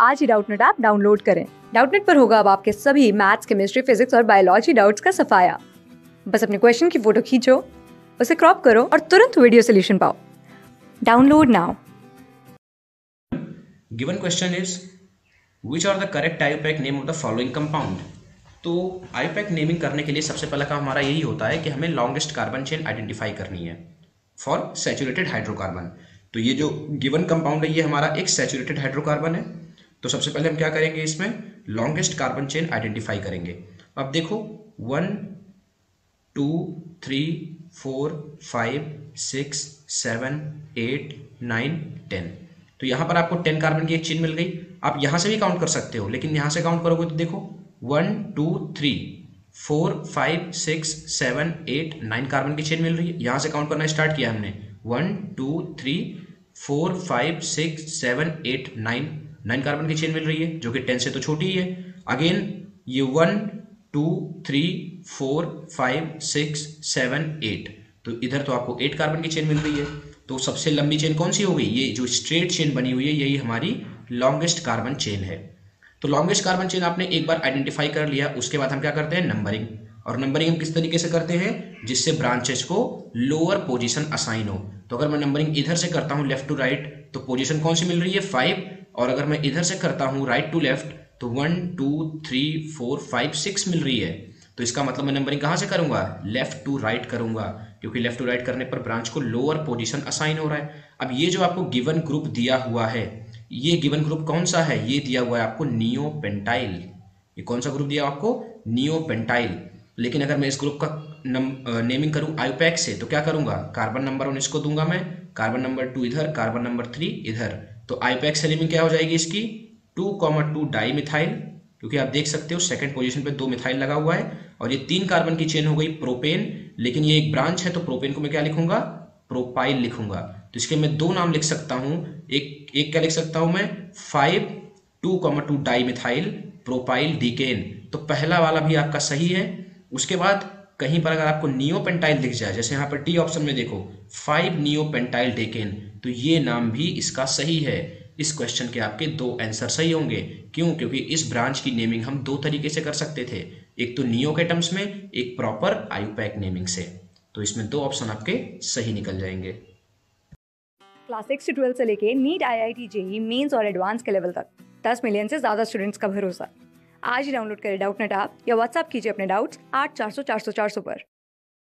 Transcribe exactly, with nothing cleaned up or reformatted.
आज ही Doubtnut app download करें। डाउटनेट पर होगा अब आपके सभी मैथ्स, केमिस्ट्री, फिजिक्स और बायोलॉजी डाउट्स का सफाया। बस अपने क्वेश्चन की फोटो खींचो, उसे क्रॉप करो और तुरंत वीडियो सोल्यूशन पाओ। Download now. Given question is which are the correct I U P A C name of the following compound? तो I U P A C naming करने के लिए सबसे पहला काम हमारा यही होता है कि हमें लॉन्गेस्ट कार्बन चेन आइडेंटिफाई करनी है फॉर सैचुरेटेड हाइड्रोकार्बन। तो ये जो गिवन कंपाउंड है ये हमारा एक सैचुरेटेड हाइड्रोकार्बन है। तो सबसे पहले हम क्या करेंगे, इसमें लॉन्गेस्ट कार्बन चेन आइडेंटिफाई करेंगे। अब देखो one two three four five six seven eight nine ten. तो यहाँ पर आपको टेन कार्बन की एक चेन मिल गई। आप यहाँ से भी काउंट कर सकते हो, लेकिन यहाँ से काउंट करोगे तो देखो one two three four five six seven eight nine carbon की चेन मिल रही है। यहाँ से काउंट करना स्टार्ट किया हमने, one two three four five six seven eight nine nine carbon की चेन मिल रही है, जो कि टेन से तो छोटी ही है। अगेन ये one two three four five six seven eight, तो इधर तो आपको एट कार्बन की चेन मिल रही है। तो सबसे लंबी चेन कौन सी हो गई, ये जो स्ट्रेट चेन बनी हुई है यही हमारी लॉन्गेस्ट कार्बन चेन है। तो लॉन्गेस्ट कार्बन चेन आपने एक बार आइडेंटिफाई कर लिया, उसके बाद हम क्या करते हैं, नंबरिंग। और नंबरिंग हम किस तरीके से करते हैं, जिससे ब्रांचेस को लोअर पोजीशन असाइन हो। तो अगर मैं नंबरिंग इधर से करता हूं लेफ्ट टू राइट, तो पोजीशन कौन सी मिल रही है, फाइव। और अगर मैं इधर से करता हूं राइट टू लेफ्ट, तो one two three four five six मिल रही है। तो इसका मतलब मैं नंबरिंग कहां से करूंगा, लेफ्ट टू राइट करूंगा, क्योंकि लेफ्ट टू राइट करने पर ब्रांच को लोअर पोजीशन असाइन हो रहा है। अब ये जो आपको गिवन ग्रुप दिया हुआ है, ये गिवन ग्रुप कौन सा है, ये दिया हुआ है आपको नियोपेंटाइल। ये कौन सा ग्रुप दिया आपको, नियोपेंटाइल। लेकिन अगर मैं इस ग्रुप का नेमिंग करूं आयुपैक से, तो क्या करूंगा, कार्बन नंबर वन इसको दूंगा मैं, कार्बन नंबर टू इधर, कार्बन नंबर थ्री इधर। तो आयुपैक से नेमिंग क्या हो जाएगी इसकी, two comma two dimethyl, क्योंकि आप देख सकते हो सेकंड पोजीशन पे दो मिथाइल लगा हुआ है। और ये तीन कार्बन की चेन हो गई प्रोपेन, लेकिन ये एक ब्रांच है तो प्रोपेन को मैं क्या लिखूंगा, प्रोपाइल लिखूंगा। तो इसके मैं दो नाम लिख सकता हूं, एक एक क्या लिख सकता हूं मैं, five two comma two dimethyl propyl decane. तो पहला वाला भी आपका सही है। उसके बाद कहीं पर अगर आपको नियोपेंटाइल दिख जाए, जैसे यहाँ पर डी ऑप्शन में देखो फाइव नियोपेंटाइल डेकेन, तो ये नाम भी इसका सही है। इस क्वेश्चन के आपके दो आंसर सही होंगे। क्यों, क्योंकि इस ब्रांच की नेमिंग हम दो तरीके से कर सकते थे, एक तो नियो के टर्म्स में, एक प्रॉपर आयुपैक नेमिंग से। तो इसमें दो ऑप्शन आपके सही निकल जाएंगे। क्लास सिक्स से ट्वेल्थ से लेके NEET, I I T, JEE mains और एडवांस के लेवल तक दस मिलियन से ज्यादा स्टूडेंट्स का भरोसा। आज ही डाउनलोड करें डाउटनेट ऐप या व्हाट्सएप कीजिए अपने डाउट्स आठ चार सौ चार सौ चार सौ पर।